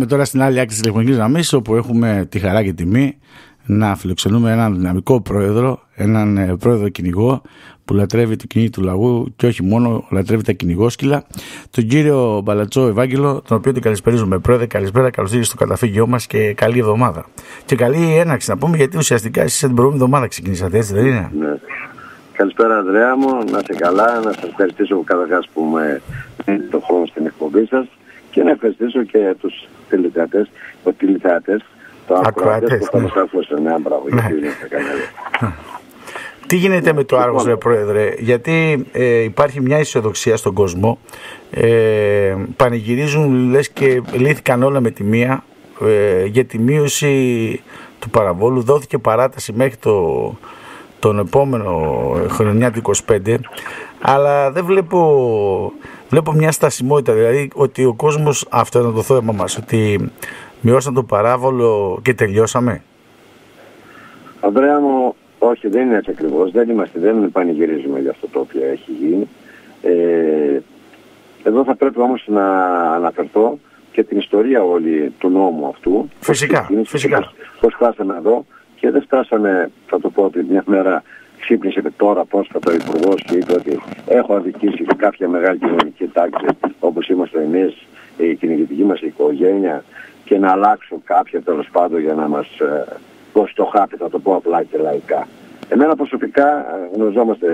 Με τώρα στην άλλη άκρη της τηλεφωνικής γραμμής, όπου έχουμε τη χαρά και τιμή να φιλοξενούμε έναν δυναμικό πρόεδρο, έναν πρόεδρο κυνηγό που λατρεύει το κυνήγι του λαγού και όχι μόνο, λατρεύει τα κυνηγόσκυλα, τον κύριο Μπαλατσό Ευάγγελο, τον οποίο την καλησπερίζουμε. Πρόεδρε, καλησπέρα, καλώς ήρθατε στο καταφύγιό μας και καλή εβδομάδα. Και καλή έναρξη να πούμε, γιατί ουσιαστικά εσείς την προηγούμενη εβδομάδα ξεκινήσατε, έτσι δεν είναι? Ναι. Καλησπέρα, Ανδρέα μου, να είστε καλά, να σας ευχαριστήσω καταρχάς που με δίνετε τον χρόνο στην εκπομπή σας και να ευχαριστήσω και τους τηλεθεατές, το ακροατές που θα μας ακούσουν. Ναι, μπράβο, γιατί δεν θα κάνει. Τι γίνεται με το Άργος, ρε Πρόεδρε? Γιατί υπάρχει μια αισιοδοξία στον κόσμο, πανηγυρίζουν λες και λύθηκαν όλα με τη μία, για τη μείωση του παραβόλου, δόθηκε παράταση μέχρι τον επόμενο χρονιά του 25, αλλά δεν βλέπω μια στασιμότητα, δηλαδή ότι ο κόσμος, αυτό είναι το θέμα μας, ότι μειώσαν το παράβολο και τελειώσαμε. Ανδρέα μου, όχι, δεν είναι έτσι ακριβώς, δεν πανηγυρίζουμε για αυτό το οποίο έχει γίνει. Εδώ θα πρέπει όμως να αναφερθώ και την ιστορία όλη του νόμου αυτού. Φυσικά. Πώς φτάσαμε εδώ και δεν φτάσαμε, θα το πω ότι μια μέρα ξύπνησε τώρα πρόσφατα ο Υπουργός και είπε ότι έχω αδικήσει κάποια μεγάλη κοινωνική τάξη όπως είμαστε εμείς, η κυνηγητική μας οικογένεια, και να αλλάξω κάποια τέλος πάντων για να μας δώσει το χάπι, θα το πω απλά και λαϊκά. Εμένα προσωπικά γνωριζόμαστε,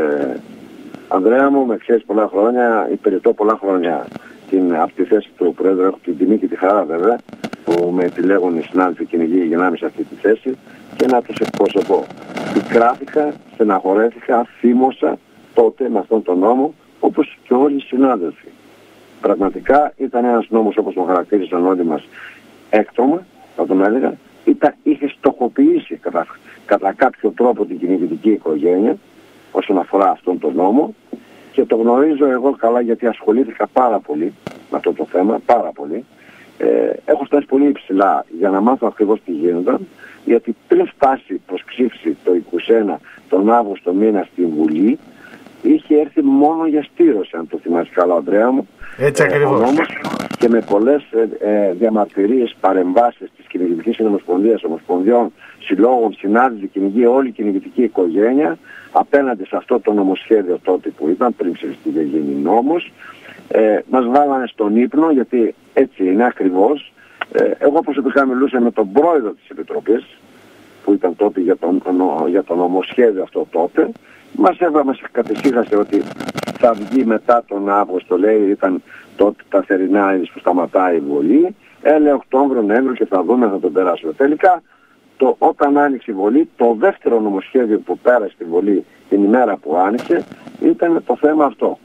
Ανδρέα μου, με ξέρεις πολλά χρόνια, υπηρετώ πολλά χρόνια από τη θέση του Πρόεδρου, έχω την τιμή και τη χαρά βέβαια που με επιλέγουν οι συνάδελφοι κυνηγοί για να είμαι σε αυτή τη θέση και να τους εκπροσωπώ. Πικράθηκα, στεναχωρέθηκα, θύμωσα τότε με αυτόν τον νόμο, όπως και όλοι οι συνάδελφοι. Πραγματικά ήταν ένας νόμος, όπως τον χαρακτήριζαν όλοι μας, έκτρωμα, θα τον έλεγα, είχε στοχοποιήσει κατά κάποιο τρόπο την κυνηγητική οικογένεια όσον αφορά αυτόν τον νόμο, και το γνωρίζω εγώ καλά γιατί ασχολήθηκα πάρα πολύ με αυτό το θέμα, πάρα πολύ. Έχω φτάσει πολύ υψηλά για να μάθω ακριβώς τι γίνονταν, γιατί πριν φτάσει προς ψήφιση το 21 τον Αύγουστο μήνα στη Βουλή, είχε έρθει μόνο για στήρωση, αν το θυμάσαι καλά, Ανδρέα μου. Έτσι ακριβώς. Και με πολλές διαμαρτυρίες, παρεμβάσεις της Κυνηγητικής Συνομοσπονδίας, Ομοσπονδιών, Συλλόγων, συνάδελφοι, κυνηγοί, όλη η κυνηγητική οικογένεια, απέναντι σε αυτό το νομοσχέδιο τότε που ήταν, πριν ψηφιστεί και γίνει νόμος, μας βάλανε στον ύπνο, γιατί έτσι είναι ακριβώς. Εγώ προσωπικά μιλούσα με τον πρόεδρο της Επιτροπής, που ήταν τότε για το νομοσχέδιο αυτό τότε. Μας κατησύχασε ότι θα βγει μετά τον Αύγουστο, λέει, ήταν τότε τα θερινά είδης που σταματάει η Βολή. Έλεγε Οκτώβριο, Νοέμβριο και θα δούμε, θα τον περάσουμε. Τελικά, όταν άνοιξε η Βολή, το δεύτερο νομοσχέδιο που πέρασε στη Βολή την ημέρα που άνοιξε ήταν το θέμα αυτό.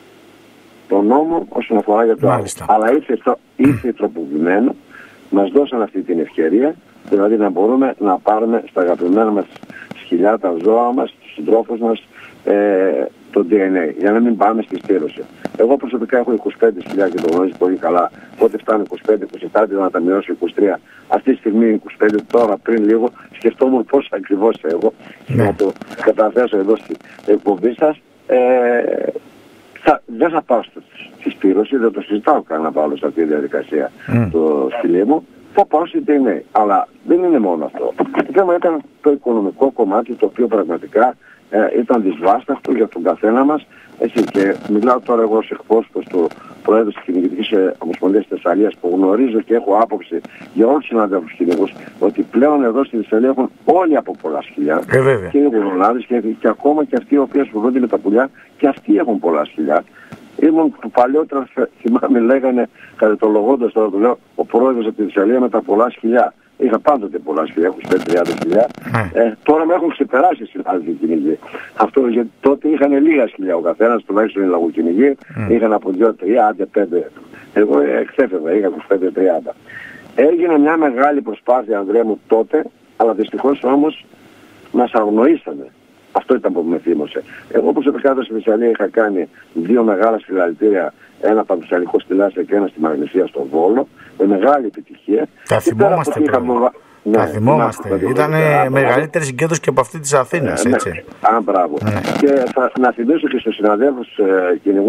Το νόμο όσον αφορά για το Αύγουστο. Αλλά ήρθε τροποποιημένο, μας δώσαν αυτή την ευκαιρία, δηλαδή να μπορούμε να πάρουμε στα αγαπημένα μας σκυλιά, τα ζώα μας, τους συντρόφους μας, το DNA, για να μην πάμε στη στήρωση. Εγώ προσωπικά έχω 25 σκυλιά και το γνωρίζει πολύ καλά. Πότε φτάνει 25-27, να τα μειώσω 23. Αυτή τη στιγμή 25, τώρα πριν λίγο σκεφτόμουν πώς ακριβώς εγώ να το καταθέσω εδώ στην εκπομπή σας. Δεν θα πάω στη στήρωση, δεν το συζητάω καν να πάω σε αυτή τη διαδικασία το σκυλί μου. Θα πάω στη DNA. Αλλά δεν είναι μόνο αυτό. Το θέμα ήταν το οικονομικό κομμάτι, το οποίο πραγματικά ήταν δυσβάσταχτο για τον καθένα μας. Έτσι, και μιλάω τώρα εγώ ως εκπρόσωπος του Προέδρου της Κυνηγητικής Ομοσπονδίας της Θεσσαλίας, που γνωρίζω και έχω άποψη για όλους τους συναδέλφους κυνηγούς, ότι πλέον εδώ στη Θεσσαλία έχουν όλοι από πολλά σκυλιά. Και οι γουρνάδες και ακόμα και αυτοί οι οποίοι ασχολούνται με τα πουλιά, και αυτοί έχουν πολλά σκυλιά. Ήμουν παλιότερα, θυμάμαι, λέγανε, κατετολογώντας τώρα το λέω, ο πρόεδρος από τη Θεσσαλία με τα πολλά σκυλιά. Είχα πάντοτε πολλά σκυλιά, έχω 30 σκυλιά. Τώρα με έχουν ξεπεράσει οι συνάδελφοι κυνηγοί. Αυτό γιατί τότε είχαν λίγα σκυλιά ο καθένας, τουλάχιστον οι λαγοκυνηγοί, είχαν από 2-3, άντε 5. Εγώ εξέφευγα, είχα 25-30. Έγινε μια μεγάλη προσπάθεια, Ανδρέα μου, τότε, αλλά δυστυχώς όμως μας αγνοήσανε. Αυτό ήταν που με θύμωσε. Εγώ προσωπικά εδώ στη Θεσσαλία είχα κάνει 2 μεγάλα συλλαλητήρια, ένα πανεπιστημιακό στη Λάσια και ένα στη Μαγνησία στο Βόλο, με μεγάλη επιτυχία. Τα θυμόμαστε Τα θυμόμαστε. Ήταν μεγαλύτερη συγκέντρωση και από αυτή της Αθήνας, έτσι. Μπράβο. Και να θυμίσω και στους συναδέλφους κυνηγούς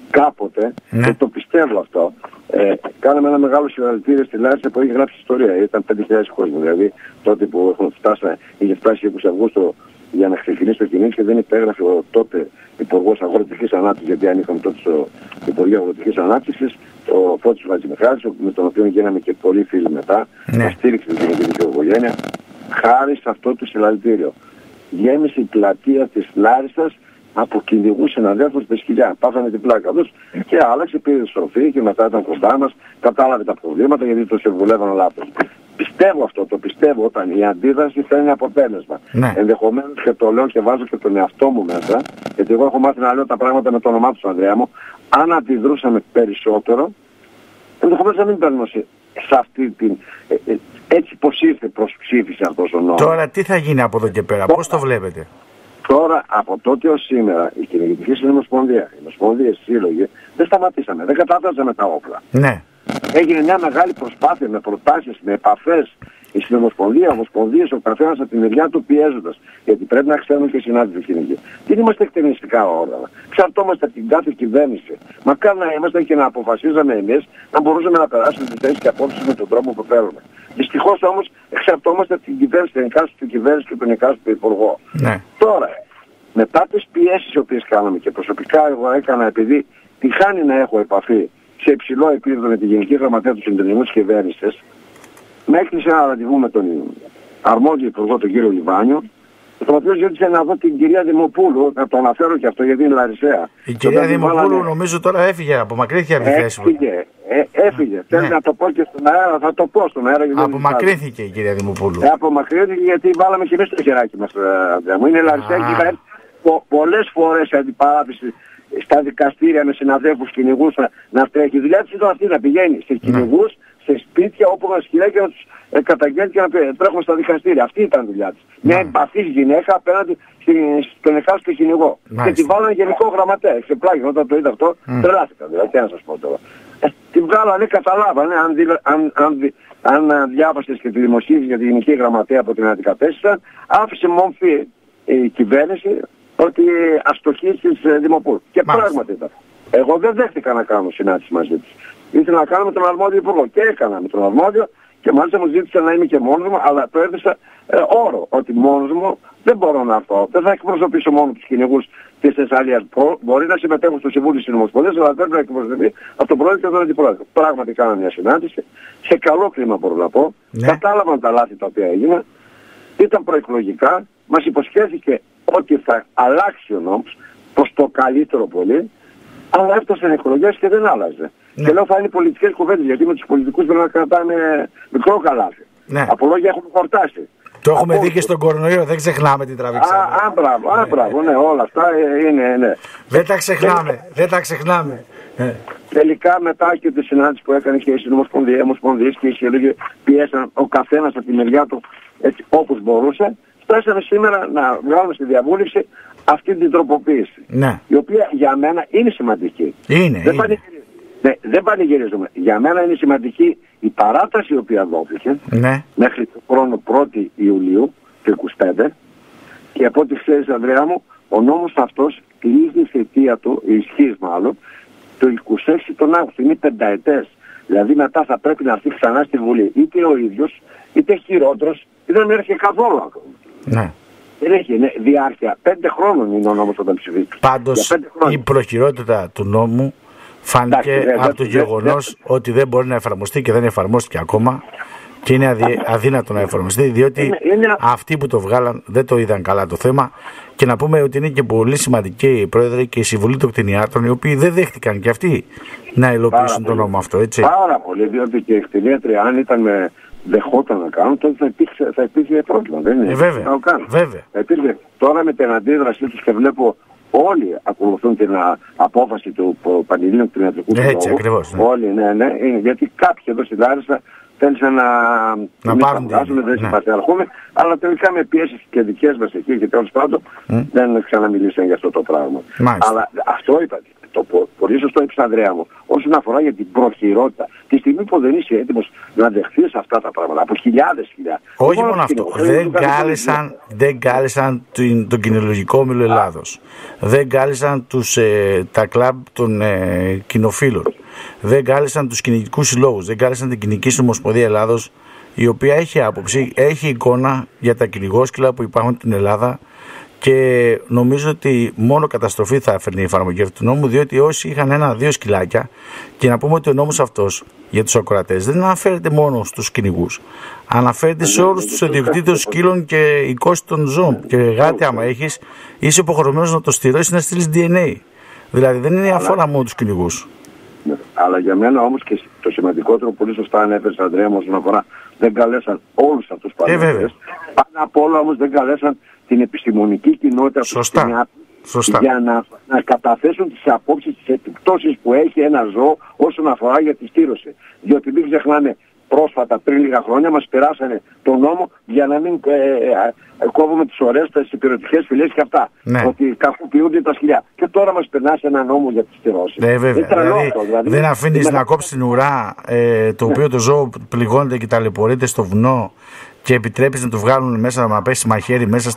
κάποτε, και το πιστεύω αυτό, κάναμε ένα μεγάλο συγχαρητήριο στη Λάρισα που είχε γράψει ιστορία. Ήταν 5.000 κόσμο. Δηλαδή τότε που είχε φτάσει 20 Αυγούστου για να ξεκινήσει το κυνήγι και δεν υπέγραφε ο τότε Υπουργός Αγροτικής Ανάπτυξης, γιατί αν είχαμε τότε στο Υπουργείο Αγροτικής Ανάπτυξης, ο Φώτης Βατζημιχάλης, με τον οποίο γίναμε και πολλοί φίλοι μετά, να στήριξε την κυνηγική οικογένεια, χάρη σε αυτό το συλλαλητήριο. Γέμισε η πλατεία της Λάρισας από κυνηγούς συναδέλφους με σκυλιά. Πάθανε την πλάκα τους και άλλαξε, πήρε στροφή και μετά ήταν κοντά μας, κατάλαβε τα προβλήματα γιατί το συμβουλεύαν λάθος. Πιστεύω αυτό, το πιστεύω όταν η αντίδραση φέρνει αποτέλεσμα. Ναι. Ενδεχομένως και το λέω και βάζω και τον εαυτό μου μέσα, γιατί εγώ έχω μάθει να λέω τα πράγματα με το όνομά του, Ανδρέα μου. Αν αντιδρούσαμε περισσότερο, ενδεχομένως να μην παίρνω σε αυτή την... έτσι πως ήρθε προς ψήφιση αυτός ο νόμος. Τώρα τι θα γίνει από εδώ και πέρα, πώς το βλέπετε? Τώρα από τότε ως σήμερα η Κυνηγητική Συνομοσπονδία, οι Ομοσπονδίες, οι σύλλογοι, δεν σταματήσαμε, δεν κατάδραζαμε τα όπλα. Ναι. Έγινε μια μεγάλη προσπάθεια με προτάσεις, με επαφές, η Συνομοσπονδία, Ομοσπονδίες, ο καθένας από τη μεριά του πιέζοντας. Γιατί πρέπει να ξέρουν και οι συνάδελφοι κυνηγοί. Δεν είμαστε εκτελεστικά όργανα. Εξαρτώμαστε από την κάθε κυβέρνηση. Μακάρι να είμαστε και να αποφασίζαμε εμείς να μπορούσαμε να περάσουμε τις θέσεις και απόψεις με τον τρόπο που θέλουμε. Δυστυχώς όμως εξαρτώμαστε από την κυβέρνηση, την εκάστοτε κυβέρνηση και τον εκάστοτε υπουργό. Ναι. Τώρα, μετά τις πιέσεις οι οποίες κάναμε και προσωπικά εγώ έκανα, επειδή τη χάνει να έχω επαφή σε υψηλό επίπεδο με τη Γενική Γραμματέα του Συντηρητικού της Κυβέρνησης, με έκλεισε ένα ραντεβού με τον αρμόδιο υπουργό, τον κύριο Λιβάνιο, τον οποίο ζήτησε να δω την κυρία Δημοπούλου, να το αναφέρω και αυτό γιατί είναι Λαρισαία. Η κυρία Δημοπούλου νομίζω τώρα έφυγε, απομακρύνθηκε από τη θέση μου. Έφυγε. Θέλω να το πω και στον αέρα, θα το πω στον αέρα. Απομακρύνθηκε η κυρία Δημοπούλου. Απομακρύνθηκε γιατί βάλαμε και εμείς το χεράκι μας, Ανδρέα μου. Είναι Λαρισαία και υπάρχει πολλές φορές αντιπαράθεση στα δικαστήρια με συναδέλφους κυνηγούς να τρέχει. Η δουλειά της ήταν αυτή, να πηγαίνει σε κυνηγούς, σε σπίτια όπου μας σκυλάει και να τους καταγγέλνει και να τρέχουν στα δικαστήρια. Αυτή ήταν η δουλειά της. Μια εμπαθής γυναίκα απέναντι στον εκάστοτε κυνηγό. Και τη βάλανε γενικό γραμματέα. Εξεπλάγει όταν το είδα αυτό, τρελάθηκα. Δηλαδή, τι να σας πω τώρα. Τη βγάλανε, καταλάβανε, αν διάβασες και τη δημοσίευση για τη Γενική Γραμματέα από την αντικατέστησαν, άφησε μομφή η κυβέρνηση ότι αστοχεί στις Δημοπούλου. Και πράγματι ήταν. Εγώ δεν δέχτηκα να κάνω συνάντηση μαζί της. Ήθελα να κάνω με τον αρμόδιο υπουργό. Και έκανα με τον αρμόδιο και μάλιστα μου ζήτησε να είμαι και μόνος μου, αλλά το έδωσα όρο ότι μόνος μου δεν μπορώ να έρθω. Δεν θα εκπροσωπήσω μόνο τους κυνηγούς της Θεσσαλίας. Μπορεί να συμμετέχω στο Συμβούλιο της Ομοσπονδίας, αλλά δεν θα εκπροσωπεί από τον πρόεδρο και τον αντιπρόεδρο. Πράγματι κάναμε μια συνάντηση. Σε καλό κλίμα μπορώ να πω. Ναι. Κατάλαβαν τα λάθη τα οποία έγιναν. Ήταν προεκλογικά. Μας υποσχέθηκε ότι θα αλλάξει ο νόμος προς το καλύτερο πολύ, αλλά έφτασαν εκλογές και δεν άλλαζε. Ναι. Και λέω θα είναι πολιτικές κουβέντες, γιατί με τους πολιτικούς πρέπει να κρατάμε μικρό καλάθι. Ναι. Από λόγια έχουμε χορτάσει. Το έχουμε δει και στον κορονοϊό, δεν ξεχνάμε την τραβήξαμε. Μπράβο, ναι, όλα αυτά είναι, ναι. Δεν τα ξεχνάμε, δεν τα ξεχνάμε. Τελικά μετά και τη συνάντηση που έκανε και η Ομοσπονδία και οι σύλλογοι πιέσαν ο καθένας από τη μεριά του έτσι, όπως μπορούσε. Φτάσαμε σήμερα να βγάλουμε στη διαβούλευση αυτή την τροποποίηση. Ναι. Η οποία για μένα είναι σημαντική. Δεν πανηγυρίζουμε. Για μένα είναι σημαντική η παράταση η οποία δόθηκε μέχρι το χρόνο 1η Ιουλίου του 2025 και από ό,τι ξέρεις, Ανδρέα μου, ο νόμος αυτός λύγει η θητεία του, η ισχύς μάλλον, το 26 τον Αύγουστο. Είναι πενταετές. Δηλαδή μετά θα πρέπει να έρθει ξανά στη Βουλή. Είτε ο ίδιος, είτε χειρότερος, είτε δεν έρχεται καθόλου ακόμα. Ναι. Δεν έχει διάρκεια. 5 χρόνων είναι ο νόμος όταν ψηφίστηκε. Πάντως η προχειρότητα του νόμου φάνηκε από το γεγονός ότι δεν μπορεί να εφαρμοστεί και δεν εφαρμόστηκε ακόμα και είναι αδύνατο να εφαρμοστεί, διότι αυτοί που το βγάλαν δεν το είδαν καλά το θέμα. Και να πούμε ότι είναι και πολύ σημαντική η Πρόεδρε και η Συμβουλή των Κτηνιάτρων, οι οποίοι δεν δέχτηκαν και αυτοί να υλοποιήσουν τον νόμο αυτό, έτσι. Πάρα πολύ, διότι και οι κτηνίατροι αν δεχόταν να κάνουν, τότε θα υπήρχε πρόβλημα. Δεν είναι. Βέβαια. Τώρα με την αντίδρασή τους και βλέπω όλοι ακολουθούν την απόφαση του Πανελλήνιου Κτηνιατρικού Συλλόγου. Έτσι ακριβώς. Ναι. Όλοι, ναι, γιατί κάποιοι εδώ στη Λάρισα θέλησαν να πάρουν, δεν συμπαθιαρχούμε, αλλά τελικά με πιέσεις και δικές μας εκεί και τέλος πάντων δεν ξαναμιλήσαν για αυτό το πράγμα. Μάλιστα. Αλλά αυτό είπατε. Το πολύ σωστό είπες, Ανδρέα μου, όσον αφορά για την προχειρότητα. Τη στιγμή που δεν είσαι έτοιμος να δεχθείς αυτά τα πράγματα από χιλιάδες. Όχι μόνο αυτό. Δεν κάλεσαν τον Κινολογικό Όμιλο Ελλάδος. Δεν κάλεσαν τα κλαμπ των κοινοφίλων. Δεν κάλεσαν τους κυνηγικούς συλλόγους. Δεν κάλεσαν την Κυνηγική Ομοσπονδία Ελλάδος, η οποία έχει άποψη, έχει εικόνα για τα κυνηγόσκυλα που υπάρχουν στην Ελλάδα. Και νομίζω ότι μόνο καταστροφή θα έφερνε η εφαρμογή αυτού του νόμου, διότι όσοι είχαν 1-2 σκυλάκια, και να πούμε ότι ο νόμος αυτός για τους ακροατές δεν αναφέρεται μόνο στους κυνηγούς, αναφέρεται σε όλους τους ιδιοκτήτες σκύλων και οικόσιτων ζώων. Και γάτι, άμα έχεις, είσαι υποχρεωμένος να το στηρώσεις, να στείλεις DNA. Δηλαδή δεν είναι αφορά μόνο τους κυνηγούς. Αλλά για μένα όμως και το σημαντικότερο, πολύ σωστά ανέφερες, Ανδρέα μου, όσον αφορά, δεν καλέσαν όλους αυτούς τους παραγωγές. Πάνω απ' όλα όμως δεν καλέσαν την επιστημονική κοινότητα για να καταθέσουν τις απόψεις, τις επιπτώσεις που έχει ένα ζώο όσον αφορά για τη στήρωση. Διότι μην ξεχνάμε, πρόσφατα πριν λίγα χρόνια μας περάσανε τον νόμο για να μην κόβουμε τις ωραίες, τις υπηρετικές φυλές και αυτά. Ναι. Ότι κακοποιούνται τα σκυλιά. Και τώρα μας περνάσει ένα νόμο για τη στηρώση. Βέβαια. Δηλαδή, δεν αφήνεις να κόψει την ουρά, το οποίο το ζώο πληγώνεται και ταλαιπωρείται στο βουνό, και επιτρέπεις να του βγάλουν μέσα, να πέσει μαχαίρι μέσα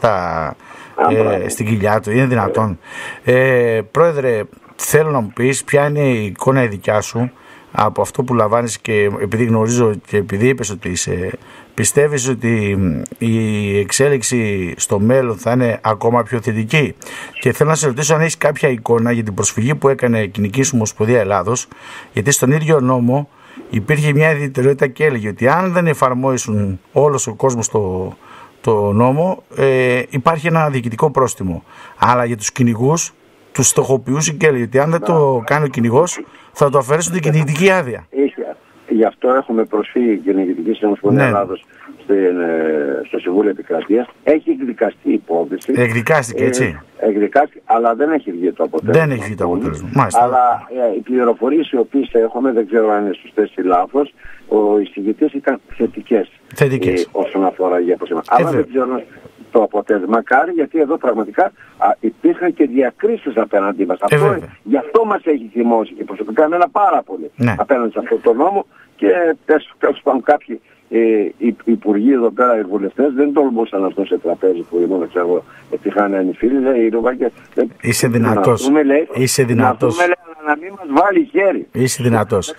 στην κοιλιά του. Είναι δυνατόν? Πρόεδρε, θέλω να μου πεις ποια είναι η εικόνα η δικιά σου από αυτό που λαμβάνεις, και επειδή γνωρίζω και επειδή είπες ότι πιστεύεις ότι η εξέλιξη στο μέλλον θα είναι ακόμα πιο θετική, και θέλω να σε ρωτήσω αν έχεις κάποια εικόνα για την προσφυγή που έκανε η Κυνηγική Ομοσπονδία Ελλάδος, γιατί στον ίδιο νόμο υπήρχε μια ιδιαιτερότητα και έλεγε ότι αν δεν εφαρμόσουν όλος ο κόσμος το νόμο, υπάρχει ένα διοικητικό πρόστιμο. Αλλά για τους κυνηγούς τους στοχοποιούσε και έλεγε ότι αν δεν το κάνει ο κυνηγός θα το αφαιρέσουν την κυνηγητική άδεια. Γι' αυτό έχουμε προσφύγει η Κυνηγητική Ομοσπονδία Ελλάδος στο Συμβούλιο Επικρατείας. Έχει εκδικαστεί η υπόθεση. Εκδικάστηκε, έτσι. Εκδικάστηκε, αλλά δεν έχει βγει το αποτέλεσμα. Δεν έχει βγει το αποτέλεσμα. Αλλά οι πληροφορίες οι οποίες έχουμε, δεν ξέρω αν είναι σωστές ή λάθος, ο εισηγητής ήταν θετικές. Όσον αφορά για προσέγγιση. Αλλά δεν ξέρω το αποτέλεσμα. Μακάρι, γιατί εδώ πραγματικά υπήρχαν και διακρίσεις απέναντί μας. Γι' αυτό μας έχει θυμώσει και προσωπικά εμένα πάρα πολύ απέναντι σε αυτό το νόμο, και τέλος πάντων κάποιοι υπουργοί εδώ πέρα, οι βουλευτές, δεν τολμούσαν να έρθουν σε τραπέζι που ήμουν, ξέρω, επιτυχάνει φίλοι, λέει, είσαι δυνατός. Είσαι δυνατός. Να μην μας βάλει χέρι. Είσαι δυνατός.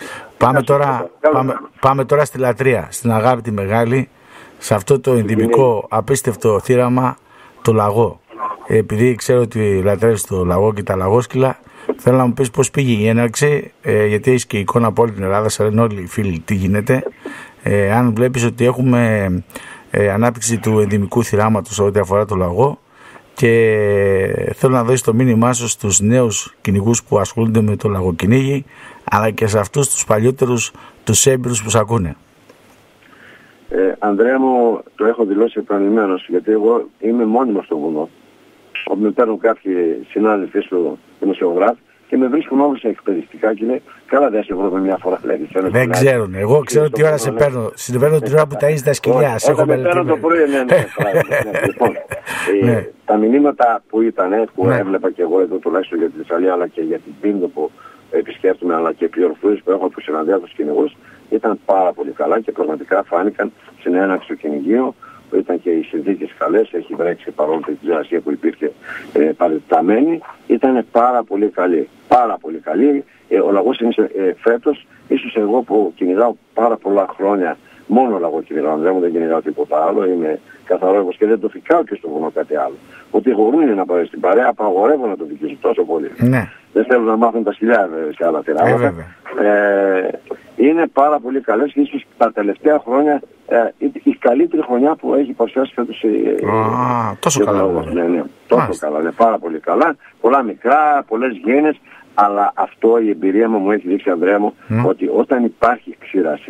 Πάμε τώρα στη λατρεία, στην αγάπη τη μεγάλη, σε αυτό το ενδυμικό απίστευτο θύραμα, το λαγό. Επειδή ξέρω ότι λατρεύεις το λαγό και τα λαγόσκυλα, θέλω να μου πεις πώς πήγε η έναρξη, γιατί έχεις και εικόνα από όλη την Ελλάδα, σαν λένε όλοι οι φίλοι τι γίνεται. Αν βλέπεις ότι έχουμε ανάπτυξη του ενδυμικού θυράματος ό,τι αφορά το λαγό, και θέλω να δώσεις το μήνυμά σου στους νέους κυνηγούς που ασχολούνται με το λαγοκυνήγι, αλλά και σε αυτούς τους παλιότερους, τους έμπειρους που σ' ακούνε. Ανδρέα μου, το έχω δηλώσει επανειλημμένως, γιατί εγώ είμαι μόνιμος στο βουνό. Όπου με παίρνουν κάποιοι συνάδελφοι σου δημοσιογράφοι και με βρίσκουν όλους εκπαιδευτικά και λέει, καλά δεν σε βρω μια φορά, λέει. Δεν ξέρουν. Εγώ ξέρω τι ώρα σε παίρνω. Συμβαίνω την ώρα που ταΐζεις τα σκυλιά. Όταν με παίρνω το πρωί, Λοιπόν, τα μηνύματα που ήταν, που έβλεπα και εγώ εδώ τουλάχιστον για τη Θεσσαλία, αλλά και για την Πίνδο που επισκέφτομαι, αλλά και πληροφορίες που έχω από συναντιά τους κυνηγούς, ήταν πάρα πολύ καλά και πραγματικά φάνηκαν στην έναρξη του κυνηγείου. Ήταν και οι συνθήκες καλές, έχει βρέξει παρόλο την ξηρασία που υπήρχε παρεταμένη, ήταν πάρα πολύ καλή. Πάρα πολύ καλή. Ο λαγός είναι φέτος, ίσως εγώ που κυνηγάω πάρα πολλά χρόνια, μόνο λαγό κυνηγάω, δεν κυνηγάω τίποτα άλλο, είμαι καθαρός και δεν το φυκάω και στο βουνό κάτι άλλο. Ότι εγώ είναι να πάρει στην παρέα, απαγορεύω να το δικήσω τόσο πολύ. Ναι. Δεν θέλω να μάθουν τα σκυλιά σε άλλα θυράματα. Είναι πάρα πολύ καλές και ίσως τα τελευταία χρόνια η καλύτερη χρονιά που έχει παρουσιάσει φέτος. Τόσο καλά. Τόσο καλά, είναι πάρα πολύ καλά. Πολλά μικρά, πολλές γένες, αλλά αυτό η εμπειρία μου έχει δείξει, Ανδρέα μου, ότι όταν υπάρχει ξηρασία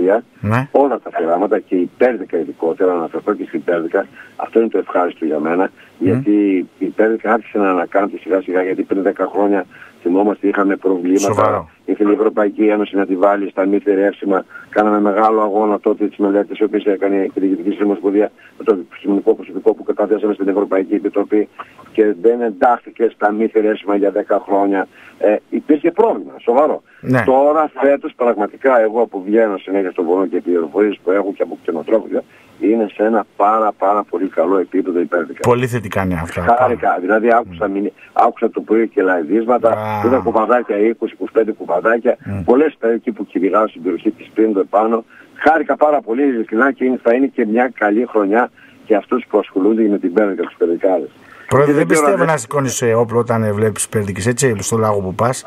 Ναι. Όλα τα θεράματα και η Πέρδικα ειδικότερα, να αναφερθώ και στην Πέρδικα, αυτό είναι το ευχάριστο για μένα, γιατί η Πέρδικα άρχισε να ανακάμπτει σιγά σιγά, γιατί πριν 10 χρόνια θυμόμαστε είχαμε προβλήματα. Ήθελε η Ευρωπαϊκή Ένωση να τη βάλει στα μη θερεύσιμα. Κάναμε μεγάλο αγώνα τότε τις μελέτες, οι οποίες έκανε η Διοικητική Συνομοσπονδία με το επιστημονικό προσωπικό που καταθέσαμε στην Ευρωπαϊκή Επιτροπή και δεν εντάχθηκε στα μη θερεύσιμα για 10 χρόνια. Υπήρχε πρόβλημα, σοβαρό. Ναι. Τώρα φέτος πραγματικά εγώ που βγαίνω συνέχεια στον Βορρό και πληροφορίες που έχω και από κτηνοτρόφια, είναι σε ένα πάρα πολύ καλό επίπεδο η Πέρδικα. Πολύ θετικά είναι αυτά. Χάρηκα. Δηλαδή άκουσα το πρωί και λαϊδίσματα, είδα κουπαδάκια 20-25 κουπαδάκια, πολλές εκεί που κυνηγάω στην περιοχή της Πίνδο επάνω. Χάρηκα πάρα πολύ ειλικρινά και θα είναι και μια καλή χρονιά για αυτούς που ασχολούνται με την Πέρδικα και τους Περδικάδες. Πρόεδρε, δεν πιστεύω να σηκώνεις όπλο όταν βλέπεις Πέρδικες, έτσι, στο λάγο που πας.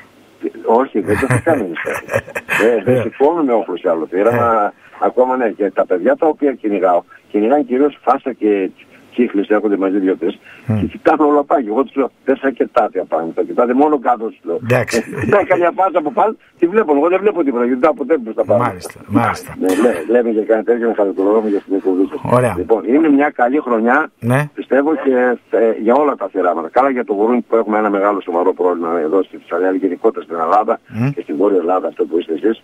Όχι, δεν το κάνει. Δεν σηκώνουμε όπλο σε άλλο πείραμα. Ακόμα ναι, και τα παιδιά τα οποία κυνηγάνε κυρίως φάστα και κύχλες, έρχονται μαζί 2-3 και κοιτάνε όλα πάνω. Εγώ τους λέω, δεν θα κοιτάτε απάνω, θα κοιτάτε μόνο κάτω τους λέω. Κοιτάει καμιά φάστα από πάνω, τη βλέπω, εγώ δεν βλέπω τίποτα, κοιτάω ποτέ προς τα πάνω. Μάλιστα. Λέμε και κάνει τέτοιο, να χαρακτηρολογούμε για την εκπομπή. Λοιπόν, είναι μια καλή χρονιά, πιστεύω, και για όλα τα θεράματα. Καλά για το Βορρούν που έχουμε ένα μεγάλο σοβαρό πρόβλημα εδώ στη Θεσσαλία, γενικότερα στην Ελλάδα και στην Βόρεια Ελλάδα, αυτό που είστε εσείς,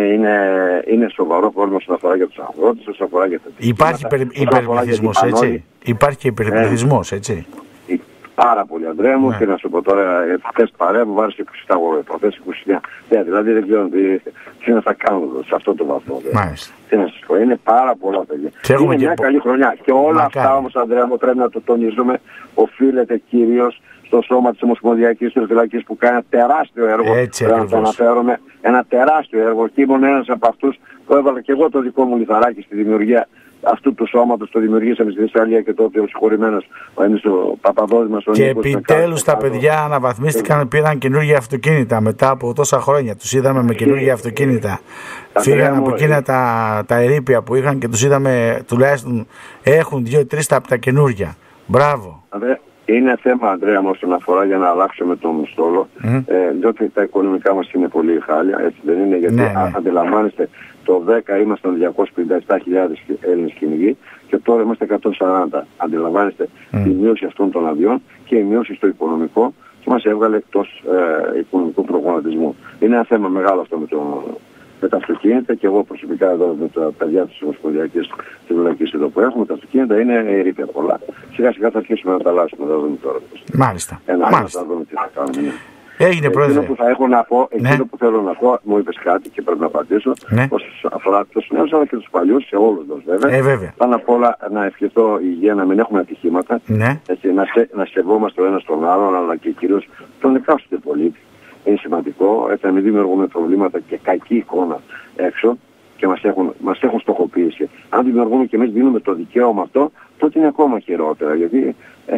είναι σοβαρό πρόβλημα όσον αφορά για τους αγρότες, όσον αφορά για τα υπάρχει υπερπληθυσμός, έτσι. Υπάρχει και υπερπληθυσμός, έτσι. Πάρα πολύ, Ανδρέα μου, και να σου πω τώρα, χθες παρέα μου βάρεσε 27 προχθές 29. Δηλαδή δεν ξέρω τι να θα κάνω σε αυτό το βαθμό. Τι να σας πω, είναι πάρα πολλά παιδιά. Είναι μια καλή χρονιά. Και όλα αυτά όμως, Ανδρέα μου, πρέπει να το τονίζουμε, οφείλεται κυρίως στο σώμα της Ομοσπονδιακής Τερφυλακής που κάνει ένα τεράστιο έργο. Πρέπει να το αναφέρομαι. Ένα τεράστιο έργο. Και ήμουν ένας από αυτούς που έβαλα και εγώ το δικό μου λιθαράκι στη δημιουργία αυτού του σώματος, το δημιουργήσαμε στη Θεσσαλία και τότε ο συγχωρημένος ο Παπαδόδης μας. Και επιτέλους τα παιδιά αναβαθμίστηκαν, πήραν καινούργια αυτοκίνητα μετά από τόσα χρόνια. Τους είδαμε με καινούργια αυτοκίνητα. Φύγαν από εκείνα τα ερείπια που είχαν και τους είδαμε, τουλάχιστον έχουν 2-3 από τα καινούργια. Μπράβο. Είναι θέμα, Ανδρέα μου, όσον αφορά για να αλλάξουμε τον στόλο, διότι τα οικονομικά μας είναι πολύ χάλια, έτσι δεν είναι, γιατί αντιλαμβάνεστε, το 10 ήμασταν 257.000 Έλληνες κυνηγοί και τώρα είμαστε 140. Αντιλαμβάνεστε τη μείωση αυτών των αδειών και η μείωση στο οικονομικό και μας έβγαλε εκτός οικονομικού προγραμματισμού. Είναι ένα θέμα μεγάλο αυτό με τα αυτοκίνητα και εγώ προσωπικά εδώ με τα παιδιά της Ομοσπονδιακής Τερφυλακής εδώ που έχουμε, τα αυτοκίνητα είναι ερείπια πολλά. Σιγά σιγά θα αρχίσουμε να τα αλλάσουμε, θα δούμε τώρα. Μάλιστα. Θα δούμε τι θα κάνουμε. Έγινε, Πρόεδρε. Εκείνο που θα έχω να πω, εκείνο που θέλω να πω, μου είπες κάτι και πρέπει να απαντήσω, όσον αφορά τους νέους αλλά και τους παλιούς, σε όλους τους βέβαια. Πάνω απ' όλα να ευχηθώ υγεία, να μην έχουμε ατυχήματα, έτσι, να σεβόμαστε ο ένας τον άλλον, αλλά και κυρίως τον εκάστοτε πολίτη. Είναι σημαντικό, έτσι, να μην δημιουργούμε προβλήματα και κακή εικόνα έξω και μας έχουν στοχοποίηση. Αν δημιουργούμε και εμείς δίνουμε το δικαίωμα αυτό, τότε είναι ακόμα χειρότερα, γιατί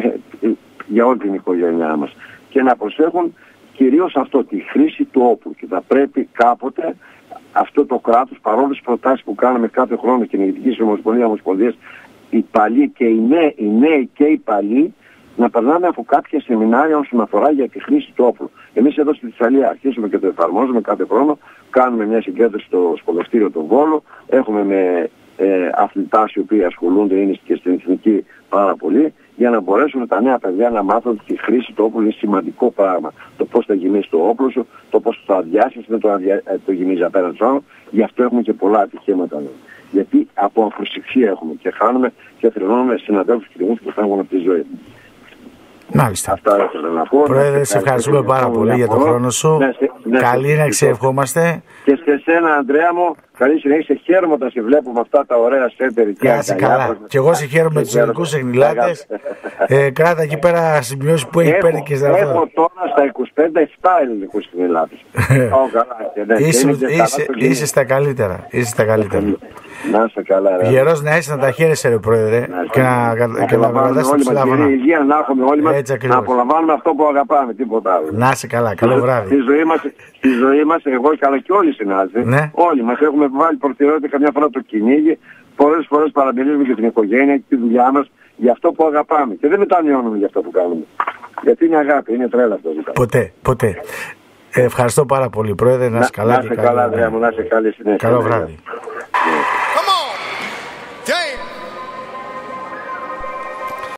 για όλη την οικογένειά μας. Και να προσέχουν κυρίως αυτό, τη χρήση του όπλου, και θα πρέπει κάποτε αυτό το κράτος, παρόλο τις προτάσεις που κάναμε κάθε χρόνο στην Κυνηγητική Ομοσπονδία, Ομοσπονδίες, οι παλιοί και οι νέοι και οι παλιοί, να περνάμε από κάποια σεμινάρια όσον αφορά για τη χρήση του όπλου. Εμείς εδώ στη Θεσσαλία αρχίσουμε και το εφαρμόζουμε κάθε χρόνο, κάνουμε μια συγκέντρωση στο σχολευτήριο του Βόλου, έχουμε με αθλητάς οι οποίοι ασχολούνται, είναι και στην εθνική πάρα πολύ, για να μπορέσουν τα νέα παιδιά να μάθουν ότι η χρήση του όπλου είναι σημαντικό πράγμα. Το πώς θα γεμίσει το όπλο σου, το πώς θα αδειάσεις, δεν το γεμίζει απέναντι στο άλλο. Γι' αυτό έχουμε και πολλά ατυχήματα. Γιατί από αφροσυξία έχουμε και χάνουμε και θρηνώνουμε συναδέλφους κυνηγούς που φτάνουν από τη ζωή. Μάλιστα. Αυτά ήθελα να πω. Πρόεδρε, σε ευχαριστούμε πάρα πολύ για τον χρόνο σου. Καλή να ευχόμαστε. Και σε εσένα, Ανδρέα μου, καλή συνέχεια. Χαίρομαι όταν σε βλέπω με αυτά τα ωραία σέντερ. Κάτσε καλά. Και εγώ σε χαίρομαι με τους ελληνικούς εχνηλάτες. Κράτα εκεί πέρα σημειώσεις που έχει παίρνει και έχω τώρα στα 25-7 ελληνικούς εχνηλάτες. Είσαι στα καλύτερα. Να είσαι καλά, ρε. Γερός να είσαι, να τα χαίρεσαι, ρε Πρόεδρε. Και να βραδάς το ψηλάβωνα. Υγεία να έχουμε όλοι μας, να απολαμβάνουμε αυτό που αγαπάμε, τίποτα άλλο. Να είσαι καλά, καλό βράδυ. Στη ζωή μας, εγώ αλλά και όλοι οι συνάδελφοι, όλοι μας έχουμε βάλει προτεραιότητα καμιά φορά το κυνήγι, πολλές φορές παραμιλίζουμε για την οικογένεια και τη δουλειά μας, για αυτό που αγαπάμε. Και δεν μετανιώνουμε για αυτό που κάνουμε. Γιατί είναι αγάπη, είναι τρέλα αυτό. Ποτέ. Ευχαριστώ πάρα πολύ, Πρόεδρε. Να είσαι καλά. Να είσαι καλά, Ανδρέα μου, να είσαι καλή συνέχεια. Καλό βράδυ.